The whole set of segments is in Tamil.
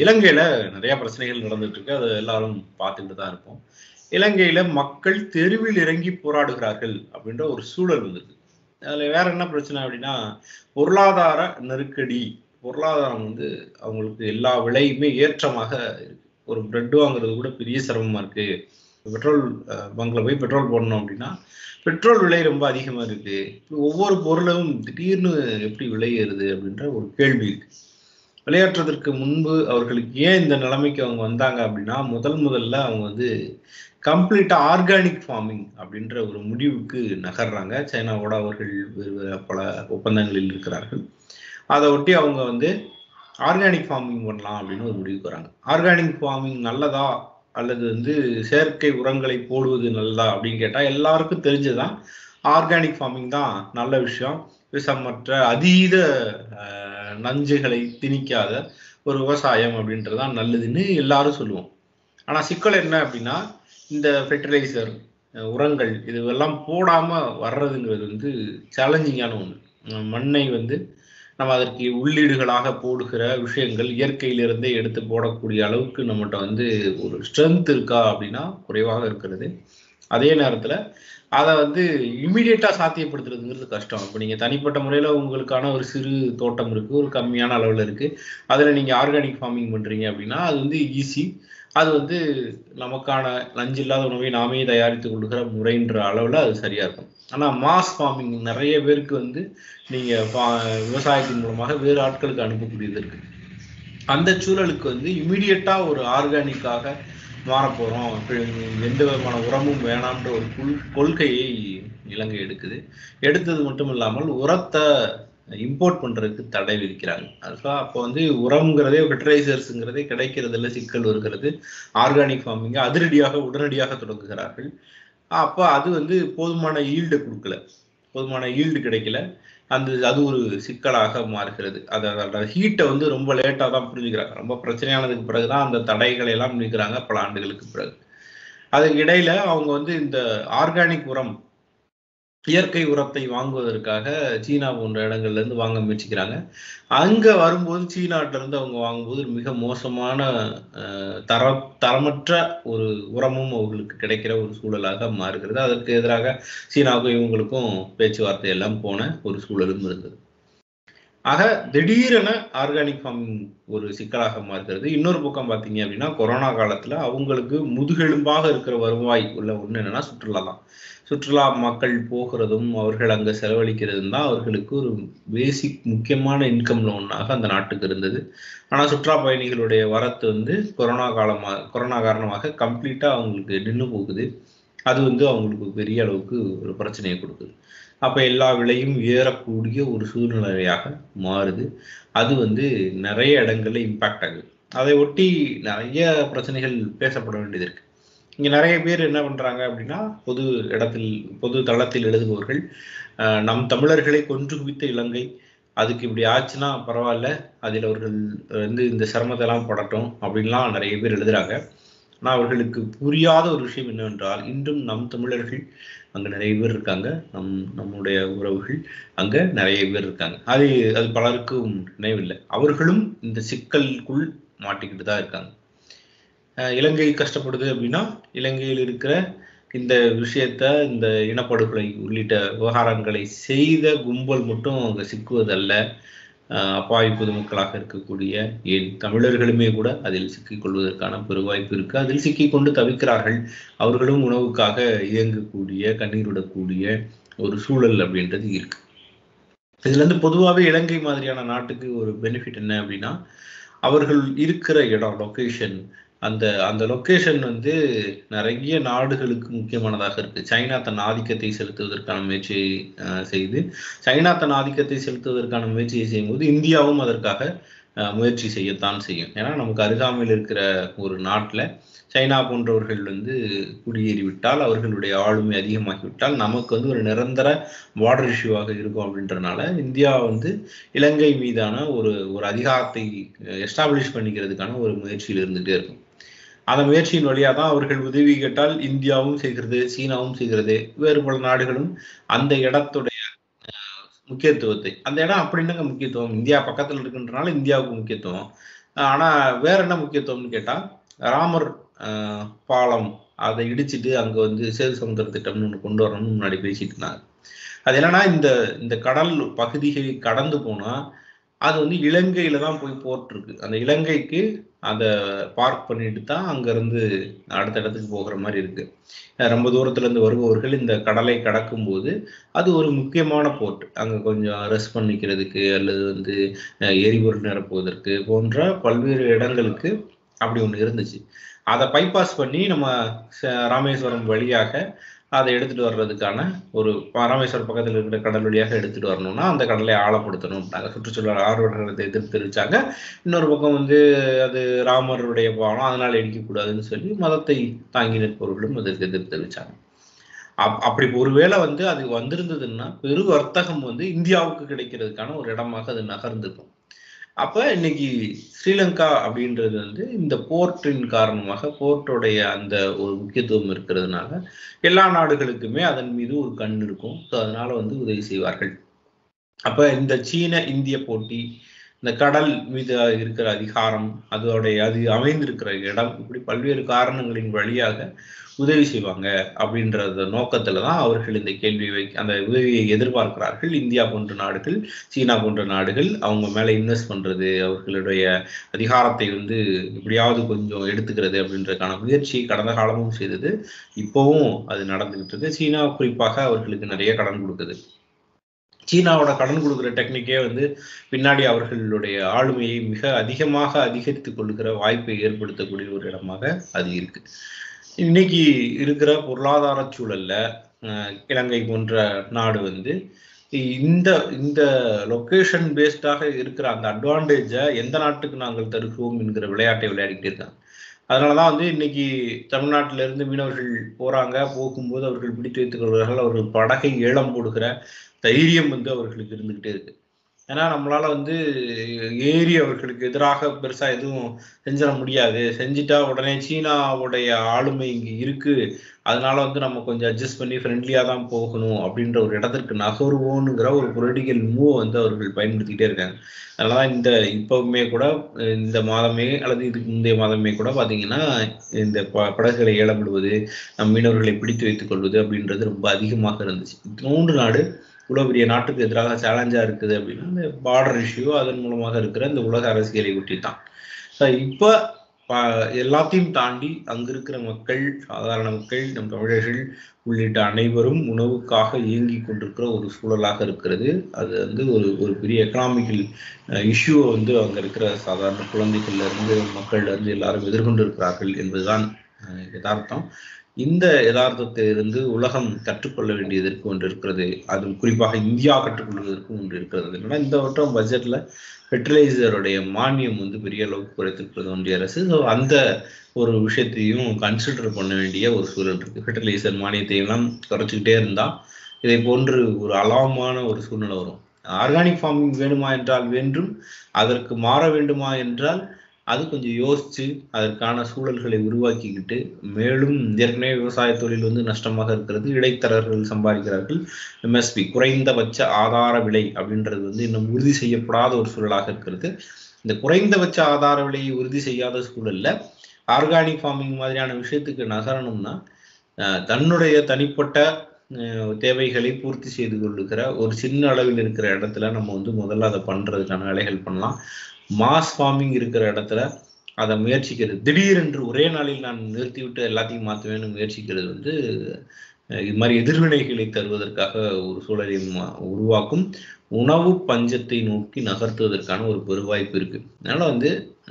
இலங்கையில நிறைய பிரச்சனைகள் நடந்துட்டு இருக்கு. அது எல்லாரும் பார்த்துட்டு தான் இருப்போம். இலங்கையில மக்கள் தெருவில் இறங்கி போராடுகிறார்கள் அப்படின்ற ஒரு சூழல் வந்திருக்கு. அதுல வேற என்ன பிரச்சனை அப்படின்னா, பொருளாதார நெருக்கடி. பொருளாதாரம் அவங்களுக்கு எல்லா விலையுமே ஏற்றமாக இருக்கு. ஒரு பிரெட் வாங்குறது கூட பெரிய சிரமமா இருக்கு. பெட்ரோல் பங்க்ல போய் பெட்ரோல் போடணும் அப்படின்னா பெட்ரோல் விலை ரொம்ப அதிகமா இருக்கு. ஒவ்வொரு பொருளும் திடீர்னு எப்படி விலை ஏறுது அப்படின்ற ஒரு கேள்வி இருக்கு. விளையாற்றுவதற்கு முன்பு அவர்களுக்கு ஏன் இந்த நிலைமைக்கு அவங்க வந்தாங்க அப்படின்னா, முதல்ல அவங்க கம்ப்ளீட்டா ஆர்கானிக் ஃபார்மிங் அப்படின்ற ஒரு முடிவுக்கு நகர்றாங்க. சைனாவோட அவர்கள் வேறு பல ஒப்பந்தங்களில் இருக்கிறார்கள். அதை ஒட்டி அவங்க ஆர்கானிக் ஃபார்மிங் பண்ணலாம் அப்படின்னு ஒரு முடிவுக்கு வராங்க. ஆர்கானிக் ஃபார்மிங் நல்லதா அல்லது செயற்கை உரங்களை போடுவது நல்லதா அப்படின்னு கேட்டா எல்லாருக்கும் தெரிஞ்சதுதான் ஆர்கானிக் ஃபார்மிங் தான் நல்ல விஷயம். விஷமற்ற அதீத நஞ்சுகளை திணிக்காத ஒரு விவசாயம் அப்படின்றதுதான் நல்லதுன்னு எல்லாரும் சொல்லுவோம். ஆனா சிக்கல் என்ன அப்படின்னா, இந்த ஃபெர்டிலைசர் உரங்கள் இதுவெல்லாம் போடாம வர்றதுங்கிறது சேலஞ்சிங்கான ஒண்ணு. மண்ணை நம்ம அதற்கு உள்ளீடுகளாக போடுகிற விஷயங்கள் இயற்கையிலிருந்தே எடுத்து போடக்கூடிய அளவுக்கு நம்மகிட்ட ஒரு ஸ்ட்ரென்த் இருக்கா அப்படின்னா குறைவாக இருக்கிறது. அதே நேரத்துல அதை இம்மிடியட்டா சாத்தியப்படுத்துறதுங்கிறது கஷ்டம். இப்போ நீங்க தனிப்பட்ட முறையில உங்களுக்கான ஒரு சிறு தோட்டம் இருக்கு, ஒரு கம்மியான அளவுல இருக்கு, அதுல நீங்க ஆர்கானிக் ஃபார்மிங் பண்றீங்க அப்படின்னா அது ஈஸி. அது நமக்கான நஞ்சு இல்லாத உணவை நாமே தயாரித்துக் கொள்ளுகிற முறைன்ற அளவுல அது சரியா இருக்கும். ஆனா மாஸ் ஃபார்மிங் நிறைய பேருக்கு நீங்க விவசாயத்தின் மூலமாக வேறு ஆட்களுக்கு அனுப்பக்கூடியது இருக்கு. அந்த சூழலுக்கு இம்மிடியட்டா ஒரு ஆர்கானிக்காக மாறப்போறோம், எந்த விதமான உரமும் வேணாம்ன்ற ஒரு கொள்கையை இலங்கை எடுக்குது. எடுத்தது மட்டும் இல்லாமல் உரத்தை இம்போர்ட் பண்றதுக்கு தடை விதிக்கிறாங்க. அப்போ உரம்ங்கிறதே ஃபெர்டிலைசர்ஸ்ங்கிறதே கிடைக்கிறதுல சிக்கல் வருகிறது. ஆர்கானிக் ஃபார்மிங்க உடனடியாக தொடங்குகிறார்கள். அப்ப அது போதுமான ஈல்டு கொடுக்கல, போதுமான ஈல்டு கிடைக்கல. அது ஒரு சிக்கலாக மாறுகிறது. அதோட ஹீட்டை ரொம்ப லேட்டா தான் புரிஞ்சுக்கிறாங்க. ரொம்ப பிரச்சனையானதுக்கு பிறகுதான் அந்த தடைகளை எல்லாம் நீக்கிறாங்க பல ஆண்டுகளுக்கு பிறகு. அதுக்கு இடையில அவங்க இந்த ஆர்கானிக் உரம், இயற்கை உரத்தை வாங்குவதற்காக சீனா போன்ற இடங்கள்ல இருந்து வாங்க முயற்சிக்கிறாங்க. அங்க வரும்போது சீனாட்டில இருந்து அவங்க வாங்கும்போது மிக மோசமான தரமற்ற ஒரு உரமும் அவர்களுக்கு கிடைக்கிற ஒரு சூழலாக மாறுகிறது. அதற்கு எதிராக சீனாவுக்கும் இவங்களுக்கும் பேச்சுவார்த்தை எல்லாம் போன ஒரு சூழலும் இருந்தது. ஆக திடீரென ஆர்கானிக் ஃபார்மிங் ஒரு சிக்கலாக மாறுகிறது. இன்னொரு பக்கம் பார்த்தீங்க அப்படின்னா, கொரோனா காலத்துல அவங்களுக்கு முதுகெலும்பாக இருக்கிற வருவாய் உள்ள ஒண்ணு என்னன்னா சுற்றுலா தான். சுற்றுலா மக்கள் போகிறதும் அவர்கள் அங்க செலவழிக்கிறதும் தான் அவர்களுக்கு ஒரு பேசிக் முக்கியமான இன்கம்ல ஒன்றாக அந்த நாட்டுக்கு இருந்தது. ஆனா சுற்றுலா பயணிகளுடைய வரத்து கொரோனா காரணமாக கம்ப்ளீட்டா அவங்களுக்கு நின்று போகுது. அது அவங்களுக்கு பெரிய அளவுக்கு ஒரு பிரச்சனையை கொடுக்குது. அப்ப எல்லா விலையும் ஏறக்கூடிய ஒரு சூழ்நிலையாக மாறுது. அது நிறைய இடங்கள்ல இம்பாக்ட் ஆகுது. அதை ஒட்டி நிறைய பிரச்சனைகள் பேசப்பட வேண்டியது இருக்கு. இங்க நிறைய பேர் என்ன பண்றாங்க அப்படின்னா, பொது தளத்தில் எழுதுபவர்கள் நம் தமிழர்களை கொன்று குவித்த இலங்கை, அதுக்கு இப்படி ஆச்சுன்னா பரவாயில்ல, அதில் அவர்கள் இந்த சிரமத்தை எல்லாம் படட்டும் அப்படின்லாம் நிறைய பேர் எழுதுறாங்க. ஆனால் அவர்களுக்கு புரியாத ஒரு விஷயம் என்னவென்றால், இன்றும் நம் தமிழர்கள் அங்க நிறைய பேர் இருக்காங்க. நம்முடைய உறவுகள் அங்க நிறைய பேர் இருக்காங்க. அது பலருக்கும் நினைவில்லை. அவர்களும் இந்த சிக்கலுக்குள் மாட்டிக்கிட்டு தான் இருக்காங்க. இலங்கை கஷ்டப்படுது அப்படின்னா, இலங்கையில் இருக்கிற இந்த விஷயத்த, இந்த இனப்படுகொலை உள்ளிட்ட விவகாரங்களை செய்த கும்பல் மட்டும் அங்க சிக்குவதல்ல, அப்பாவி பொதுமக்களாக இருக்கக்கூடிய ஏன் தமிழர்களுமே கூட அதில் சிக்கிக் கொள்வதற்கான பெருவாய்ப்பு இருக்கு. அதில் சிக்கிக்கொண்டு தவிக்கிறார்கள். அவர்களும் உணவுக்காக இயங்கக்கூடிய, கண்ணீர் விடக்கூடிய ஒரு சூழல் அப்படின்றது இருக்கு. இதுல இருந்து பொதுவாகவே இலங்கை மாதிரியான நாட்டுக்கு ஒரு பெனிஃபிட் என்ன அப்படின்னா, அவர்கள் இருக்கிற இடம், லொக்கேஷன், அந்த லொக்கேஷன் நிறைய நாடுகளுக்கு முக்கியமானதாக இருக்கு. சைனா தன் ஆதிக்கத்தை செலுத்துவதற்கான முயற்சியை செய்து, செய்யும்போது இந்தியாவும் அதற்காக முயற்சி செய்யத்தான் செய்யும். ஏன்னா நமக்கு அருகாமையில் இருக்கிற ஒரு நாட்டுல சைனா போன்றவர்கள் குடியேறிவிட்டால், அவர்களுடைய ஆளுமை அதிகமாகிவிட்டால் நமக்கு ஒரு நிரந்தர பார்டர் இஷ்யூவாக இருக்கும். அப்படின்றதுனால இந்தியா இலங்கை மீதான ஒரு அதிகாரத்தை எஸ்டாப்ளிஷ் பண்ணிக்கிறதுக்கான ஒரு முயற்சியில் இருந்துகிட்டே இருக்கும். அந்த முயற்சியின் வழியாக தான் அவர்கள் உதவி கேட்டால் இந்தியாவும் செய்கிறது, சீனாவும் செய்கிறது, வேறு பல நாடுகளும் அந்த இடத்துடைய முக்கியத்துவத்தை, அந்த இடம் அப்படின்னுங்க முக்கியத்துவம், இந்தியா பக்கத்தில் இருக்குன்றனால இந்தியாவுக்கு முக்கியத்துவம், ஆனா வேற என்ன முக்கியத்துவம்னு கேட்டா, ராமர் பாலம் அதை இடிச்சிட்டு அங்க வந்து சேது சமுத்திர திட்டம்னு ஒண்ணு கொண்டு வரணும்னு முன்னாடி பேசிட்டு இருந்தாங்க. அது என்னன்னா, இந்த இந்த கடல் பகுதியை கடந்து போனா அது வந்து இலங்கையில தான் போய் போர்ட் இருக்கு. அந்த இலங்கைக்கு அத பார்க் பண்ணிட்டு தான் அங்கருந்து அடுத்த இடத்துக்கு போகிற மாரி இருக்கு. ரொம்ப தூரத்துல இருந்து வருபவர்கள் இந்த கடலை கடக்கும்போது, அது ஒரு முக்கியமான போர்ட். அங்க கொஞ்சம் ரெஸ்ட் பண்ணிக்கிறதுக்கு அல்லது வந்து எரிபொருள் நிரப்புவதற்கு போன்ற பல்வேறு இடங்களுக்கு அப்படி ஒண்ணு இருந்துச்சு. அத பைபாஸ் பண்ணி நம்ம ராமேஸ்வரம் வழியாக அதை எடுத்துட்டு வர்றதுக்கான ஒரு ராமேஸ்வரம் பக்கத்தில் இருக்கிற கடல் வழியாக எடுத்துட்டு வரணும்னா அந்த கடலை ஆழப்படுத்தணும். சுற்றுச்சூழல் ஆர்வலர்களை எதிர்ப்பு தெரிவிச்சாங்க. இன்னொரு பக்கம் வந்து அது ராமருடைய பாலம், அதனால இடிக்கக்கூடாதுன்னு சொல்லி மதத்தை தாங்கி நிற்பவர்களும் அதற்கு எதிர்ப்பு தெரிவிச்சாங்க. அப்படி ஒருவேளை வந்து அது வந்திருந்ததுன்னா பெரு வர்த்தகம் வந்து இந்தியாவுக்கு கிடைக்கிறதுக்கான ஒரு இடமாக அது நகர்ந்திருக்கும். அப்ப இன்னைக்கு ஸ்ரீலங்கா அப்படின்றது வந்து இந்த போர்ட்டின் காரணமாக போர்ட்டோடைய அந்த ஒரு முக்கியத்துவம் இருக்கிறதுனால எல்லா நாடுகளுக்குமே அதன் மீது ஒரு கண் இருக்கும். ஸோ அதனால வந்து உதவி செய்வார்கள். அப்ப இந்த சீன இந்திய போட்டி, இந்த கடல் மீது இருக்கிற அதிகாரம், அது அமைந்திருக்கிற இடம், இப்படி பல்வேறு காரணங்களின் வழியாக உதவி செய்வாங்க அப்படின்றத நோக்கத்துல தான் அவர்கள் இந்த கேள்வியை அந்த உதவியை எதிர்பார்க்கிறார்கள். இந்தியா போன்ற நாடுகள், சீனா போன்ற நாடுகள் அவங்க மேல இன்வெஸ்ட் பண்றது, அவர்களுடைய அதிகாரத்தை வந்து எப்படியாவது கொஞ்சம் எடுத்துக்கிறது அப்படின்றதுக்கான முயற்சியை கடந்த காலமும் செய்தது. இப்பவும் அது நடந்துகிட்டு இருக்கு. சீனா குறிப்பாக அவர்களுக்கு நிறைய கடன் கொடுக்குது. சீனாவோட கடன் கொடுக்குற டெக்னிக்கே வந்து பின்னாடி அவர்களுடைய ஆளுமையை மிக அதிகமாக அதிகரித்து கொள்கிற வாய்ப்பை ஏற்படுத்தக்கூடிய ஒரு இடமாக அது இருக்கு. இன்னைக்கு இருக்கிற பொருளாதார சூழல்ல இலங்கை போன்ற நாடு வந்து இந்த இந்த லொகேஷன் பேஸ்டாக இருக்கிற அந்த அட்வான்டேஜை எந்த நாட்டுக்கு நாங்கள் தருகிறோம் என்கிற விளையாட்டை விளையாடிக்கிட்டு இருக்காங்க. அதனாலதான் வந்து இன்னைக்கு தமிழ்நாட்டில இருந்து மீனவர்கள் போகும்போது அவர்கள் பிடித்து வைத்துக் கொள்கிறார்கள். அவர்கள் படகை ஏலம் போடுகிற தைரியம் வந்து அவர்களுக்கு இருந்துகிட்டே இருக்கு. ஏன்னா நம்மளால வந்து ஏறி அவர்களுக்கு எதிராக பெருசா எதுவும் செஞ்சிட முடியாது. செஞ்சுட்டா உடனே சீனாவுடைய ஆளுமை இங்க இருக்கு, அதனால வந்து நம்ம கொஞ்சம் அட்ஜஸ்ட் பண்ணி ஃப்ரெண்ட்லியா தான் போகணும் அப்படின்ற ஒரு இடத்திற்கு நகருவோனுங்கிற ஒரு பொலிட்டிக்கல் மூவ் வந்து அவர்கள் பயன்படுத்திக்கிட்டே இருக்காங்க. அதனாலதான் இப்பவுமே கூட இந்த மாதமே அல்லது இதுக்கு முந்தைய மாதமே கூட பாத்தீங்கன்னா இந்த படகுகளை ஏலமிடுவது, நம் மீனவர்களை பிடித்து வைத்துக் கொள்வது அப்படின்றது ரொம்ப அதிகமாக இருந்துச்சு. 3 நாடு இவ்வளவு பெரிய நாட்டுக்கு எதிராக சேலஞ்சா இருக்குது அப்படின்னா இந்த பார்டர் இஷ்யூ, அதன் மூலமாக இருக்கிற இந்த உலக அரசியலை ஒட்டி தான். இப்ப எல்லாத்தையும் தாண்டி அங்க இருக்கிற மக்கள், சாதாரண மக்கள், நம் தமிழர்கள் உள்ளிட்ட அனைவரும் உணவுக்காக இயங்கி கொண்டிருக்கிற ஒரு சூழலாக இருக்கிறது. அது வந்து ஒரு பெரிய எக்கனாமிக்கல் இஷ்யூவை வந்து அங்க இருக்கிற சாதாரண குழந்தைகள்ல இருந்து மக்கள்ல இருந்து எல்லாரும் எதிர்கொண்டு இருக்கிறார்கள் என்பதுதான் யதார்த்தம். இந்த யதார்த்தத்திலிருந்து உலகம் கற்றுக்கொள்ள வேண்டியதற்கு ஒன்று இருக்கிறது. அது குறிப்பாக இந்தியா கற்றுக்கொள்வதற்கு ஒன்று இருக்கிறது. என்னன்னா இந்த வருடம் பட்ஜெட்ல ஃபெர்டிலைசருடைய மானியம் வந்து பெரிய அளவுக்கு குறைத்திருக்கிறது ஒன்றிய அரசு. ஸோ அந்த ஒரு விஷயத்தையும் கன்சிடர் பண்ண வேண்டிய ஒரு சூழல் இருக்கு. ஃபெர்டிலைசர் மானியத்தை எல்லாம் குறைச்சிக்கிட்டே இருந்தா இதை போன்று ஒரு அலாமான ஒரு சூழ்நிலை வரும். ஆர்கானிக் ஃபார்மிங் வேணுமா என்றால் வேண்டும், அதற்கு மாற வேண்டுமா என்றால் அது கொஞ்சம் யோசிச்சு அதற்கான சூழல்களை உருவாக்கிக்கிட்டு, மேலும் ஏற்கனவே விவசாய தொழில் வந்து நஷ்டமாக இருக்கிறது, இடைத்தரகர்கள் சம்பாதிக்கிறார்கள். எம்எஸ்பி குறைந்தபட்ச ஆதார விலை அப்படின்றது வந்து இன்னும் உறுதி செய்யப்படாத ஒரு சூழலாக இருக்கிறது. இந்த குறைந்தபட்ச ஆதார விலையை உறுதி செய்யாத சூழல்ல ஆர்கானிக் ஃபார்மிங் மாதிரியான விஷயத்துக்கு நகரணும்னா தன்னுடைய தனிப்பட்ட தேவைகளை பூர்த்தி செய்து கொள்ளுகிற ஒரு சின்ன அளவில் இருக்கிற இடத்துல நம்ம வந்து முதல்ல அதை பண்றதுக்கான வேலைகள் பண்ணலாம். மாஸ் ஃபார்மிங் இருக்கிற இடத்துல அதை முயற்சிக்கிறது, திடீரென்று ஒரே நாளில் நான் நிறுத்திவிட்டு எல்லாத்தையும் மாற்றுவேன்னு முயற்சிக்கிறது வந்து இது மாதிரி எதிர்வினைகளை தருவதற்காக ஒரு சூழலை உருவாக்கும். உணவு பஞ்சத்தை நோக்கி நகர்த்துவதற்கான ஒரு பெருவாய்ப்பு இருக்கு. அதனால வந்து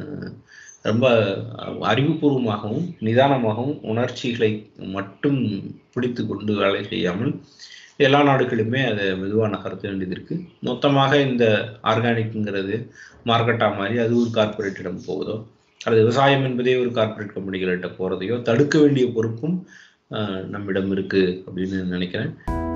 ரொம்ப அறிவுபூர்வமாகவும் நிதானமாகவும் உணர்ச்சிகளை மட்டும் பிடித்து கொண்டு வேலை செய்யாமல் எல்லா நாடுகளுமே அதை மெதுவாக நகர்த்த வேண்டியது இருக்கு. மொத்தமாக இந்த ஆர்கானிக்ங்கிறது மார்க்கெட்டா மாதிரி அது ஒரு கார்பரேட்டிடம் போவதோ அல்லது விவசாயம் என்பதே ஒரு கார்பரேட் கம்பெனிகள்கிட்ட போறதையோ தடுக்க வேண்டிய பொறுப்பும் நம்மிடம் இருக்கு அப்படின்னு நினைக்கிறேன்.